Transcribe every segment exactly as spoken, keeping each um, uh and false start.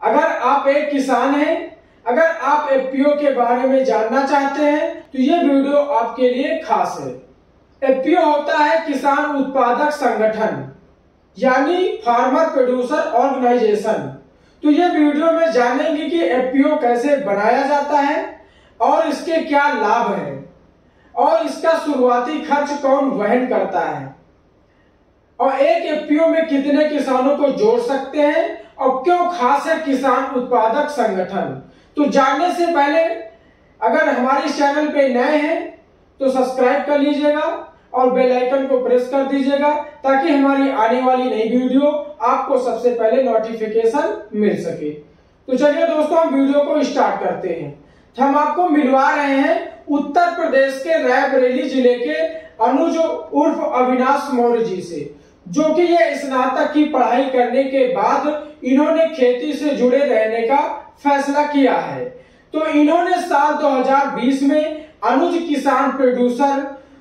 अगर आप एक किसान हैं, अगर आप एफपीओ के बारे में जानना चाहते हैं तो ये वीडियो आपके लिए खास है। एफपीओ होता है किसान उत्पादक संगठन, यानी फार्मर प्रोड्यूसर ऑर्गेनाइजेशन। तो ये वीडियो में जानेंगे कि एफपीओ कैसे बनाया जाता है और इसके क्या लाभ हैं और इसका शुरुआती खर्च कौन वहन करता है और एक एफपीओ में कितने किसानों को जोड़ सकते हैं और क्यों खास है किसान उत्पादक संगठन। तो जानने से पहले अगर हमारे चैनल पे नए हैं तो सब्सक्राइब कर लीजिएगा और बेल आइकन को प्रेस कर दीजिएगा ताकि हमारी आने वाली नई वीडियो आपको सबसे पहले नोटिफिकेशन मिल सके। तो चलिए दोस्तों, हम वीडियो को स्टार्ट करते हैं। तो हम आपको मिलवा रहे हैं उत्तर प्रदेश के रायबरेली जिले के अनुज उर्फ अविनाश मौर्य जी से, जो कि ये स्नातक की पढ़ाई करने के बाद इन्होंने खेती से जुड़े रहने का फैसला किया है। तो इन्होंने साल दो हज़ार बीस में अनुज किसान प्रोड्यूसर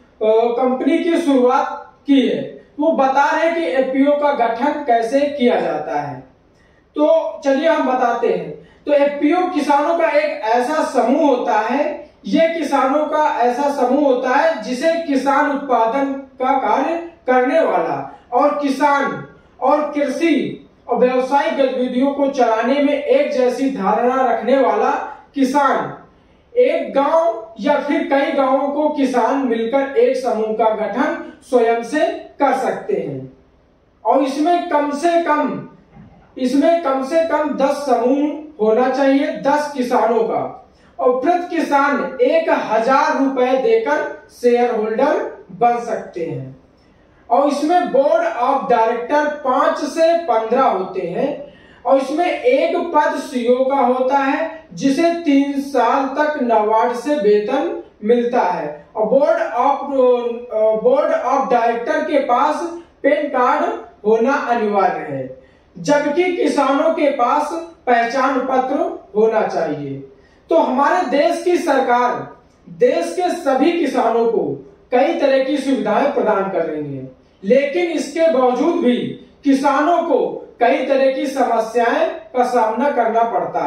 कंपनी की शुरुआत की है। वो बता रहे हैं कि एफपीओ का गठन कैसे किया जाता है। तो चलिए हम बताते हैं। तो एफपीओ किसानों का एक ऐसा समूह होता है, ये किसानों का ऐसा समूह होता है जिसे किसान उत्पादन का कार्य करने वाला और किसान और कृषि और व्यवसायिक गतिविधियों को चलाने में एक जैसी धारणा रखने वाला किसान, एक गांव या फिर कई गांवों को किसान मिलकर एक समूह का गठन स्वयं से कर सकते हैं और इसमें कम से कम इसमें कम से कम दस समूह होना चाहिए, दस किसानों का, और प्रति किसान एक हजार रुपए देकर शेयर होल्डर बन सकते हैं। और इसमें बोर्ड ऑफ डायरेक्टर पांच से पंद्रह होते हैं और इसमें एक पद सीईओ का होता है जिसे तीन साल तक नाबार्ड से वेतन मिलता है और board of board of director के पास पैन कार्ड होना अनिवार्य है, जबकि किसानों के पास पहचान पत्र होना चाहिए। तो हमारे देश की सरकार देश के सभी किसानों को कई तरह की सुविधाएं प्रदान कर रही है, लेकिन इसके बावजूद भी किसानों को कई तरह की समस्याएं का सामना करना पड़ता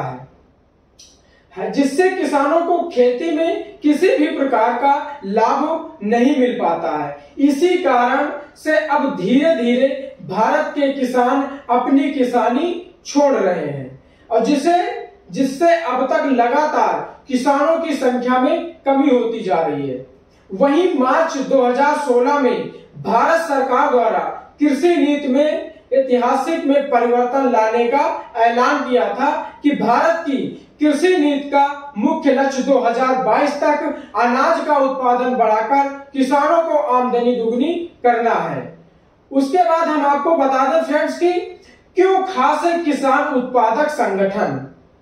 है, जिससे किसानों को खेती में किसी भी प्रकार का लाभ नहीं मिल पाता है। इसी कारण से अब धीरे धीरे भारत के किसान अपनी किसानी छोड़ रहे हैं और जिसे जिससे अब तक लगातार किसानों की संख्या में कमी होती जा रही है। वहीं मार्च दो हज़ार सोलह में भारत सरकार द्वारा कृषि नीति में ऐतिहासिक में परिवर्तन लाने का ऐलान किया था कि भारत की कृषि नीति का मुख्य लक्ष्य दो हज़ार बाईस तक अनाज का उत्पादन बढ़ाकर किसानों को आमदनी दुगनी करना है। उसके बाद हम आपको बता दें फ्रेंड्स कि क्यों खास है किसान उत्पादक संगठन।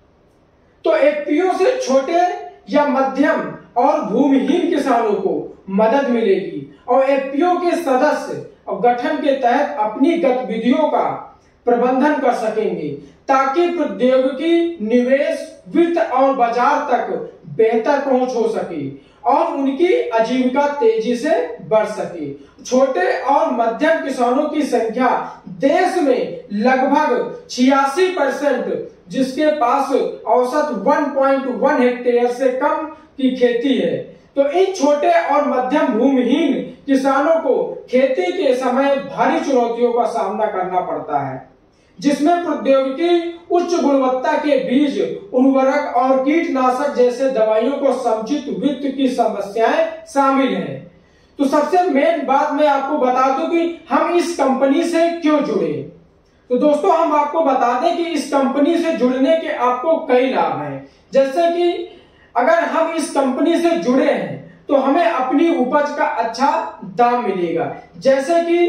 तो एफपीओ से छोटे या मध्यम और भूमिहीन किसानों को मदद मिलेगी और एफपीओ के सदस्य और गठन के तहत अपनी गतिविधियों का प्रबंधन कर सकेंगे ताकि प्रौद्योगिकी, निवेश, वित्त और बाजार तक बेहतर पहुंच हो सके और उनकी आजीविका तेजी से बढ़ सके। छोटे और मध्यम किसानों की संख्या देश में लगभग छियासी परसेंट, जिसके पास औसत एक पॉइंट एक हेक्टेयर से कम की खेती है। तो इन छोटे और मध्यम भूमिहीन किसानों को खेती के समय भारी चुनौतियों का सामना करना पड़ता है, जिसमें प्रौद्योगिकी, उच्च गुणवत्ता के बीज, उर्वरक और कीटनाशक जैसे दवाइयों को समुचित वित्त की समस्याएं शामिल हैं। तो सबसे मेन बात मैं आपको बता दूं कि हम इस कंपनी से क्यों जुड़े। तो दोस्तों, हम आपको बता दें कि इस कंपनी से जुड़ने के आपको कई लाभ हैं। जैसे कि अगर हम इस कंपनी से जुड़े हैं तो हमें अपनी उपज का अच्छा दाम मिलेगा। जैसे कि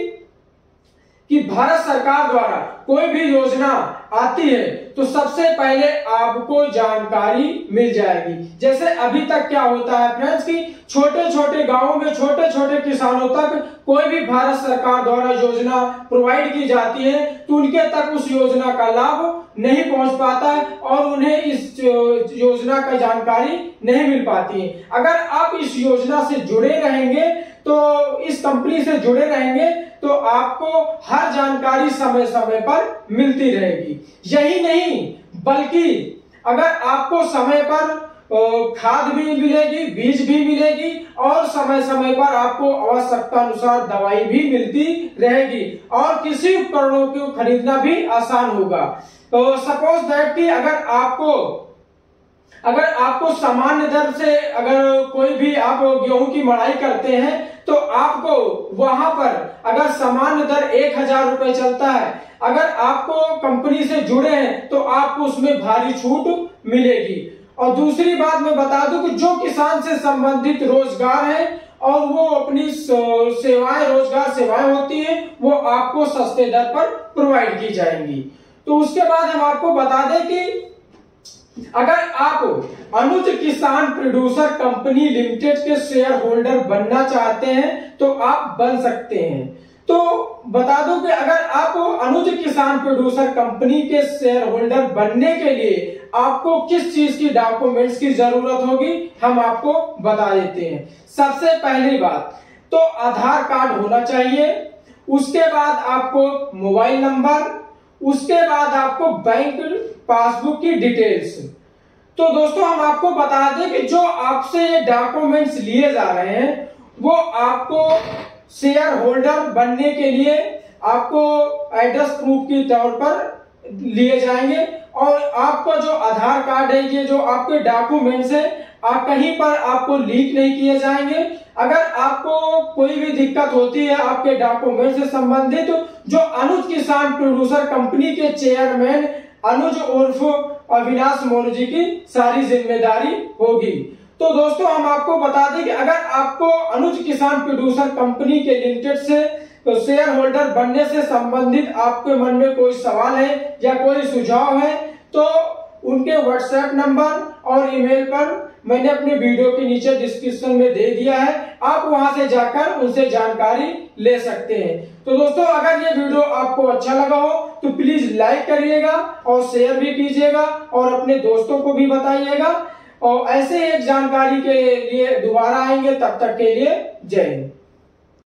कि भारत सरकार द्वारा कोई भी योजना आती है तो सबसे पहले आपको जानकारी मिल जाएगी। जैसे अभी तक क्या होता है फ्रेंड्स कि छोटे छोटे गांवों में छोटे छोटे किसानों तक कोई भी भारत सरकार द्वारा योजना प्रोवाइड की जाती है तो उनके तक उस योजना का लाभ नहीं पहुंच पाता है और उन्हें इस योजना का जानकारी नहीं मिल पाती है। अगर आप इस योजना से जुड़े रहेंगे तो इस कंपनी से जुड़े रहेंगे तो आपको हर जानकारी समय समय पर मिलती रहेगी। यही नहीं, बल्कि अगर आपको समय पर खाद भी मिलेगी, बीज भी मिलेगी और समय समय पर आपको आवश्यकता अनुसार दवाई भी मिलती रहेगी और कृषि उपकरणों को खरीदना भी आसान होगा। तो सपोज दैट कि अगर आपको अगर आपको सामान्य दर से अगर कोई भी आप गेहूं की मड़ाई करते हैं तो आपको वहां पर अगर सामान्य दर एक हजार रुपए चलता है, अगर आपको कंपनी से जुड़े हैं तो आपको उसमें भारी छूट मिलेगी। और दूसरी बात मैं बता दूं कि जो किसान से संबंधित रोजगार है और वो अपनी सेवाएं रोजगार सेवाएं होती है वो आपको सस्ते दर पर प्रोवाइड की जाएंगी। तो उसके बाद हम आपको बता दें कि अगर आप Anuj Kisan producer company limited के शेयर होल्डर बनना चाहते हैं तो आप बन सकते हैं। तो बता दूं कि अगर आप अनुज किसान प्रोड्यूसर कंपनी के शेयर होल्डर बनने के लिए आपको किस चीज की डॉक्यूमेंट्स की जरूरत होगी हम आपको बता देते हैं। सबसे पहली बात तो आधार कार्ड होना चाहिए, उसके बाद आपको मोबाइल नंबर, उसके बाद आपको बैंक पासबुक की डिटेल्स। तो दोस्तों हम आपको बता दें कि जो आपसे ये डॉक्यूमेंट्स लिए जा रहे हैं वो आपको शेयर होल्डर बनने के लिए आपको एड्रेस प्रूफ के तौर पर लिए जाएंगे और आपका जो आधार कार्ड है, ये जो आपके डॉक्यूमेंट्स है, आप कहीं पर आपको लीक नहीं किए जाएंगे। अगर आपको कोई भी दिक्कत होती है आपके डॉक्यूमेंट से संबंधित तो जो अनुज किसान प्रोड्यूसर कंपनी के चेयरमैन अनुज उर्फ अविनाश मोर जी की सारी जिम्मेदारी होगी। तो दोस्तों हम आपको बता दें कि अगर आपको अनुज किसान प्रोड्यूसर कंपनी के लिमिटेड से तो शेयर होल्डर बनने से संबंधित आपके मन में कोई सवाल है या कोई सुझाव है तो उनके व्हाट्सएप नंबर और ईमेल पर मैंने अपने वीडियो के नीचे डिस्क्रिप्शन में दे दिया है, आप वहां से जाकर उनसे जानकारी ले सकते हैं। तो दोस्तों अगर ये वीडियो आपको अच्छा लगा हो तो प्लीज लाइक करिएगा और शेयर भी कीजिएगा और अपने दोस्तों को भी बताइएगा और ऐसे एक जानकारी के लिए दोबारा आएंगे, तब तक के लिए जय हिंद।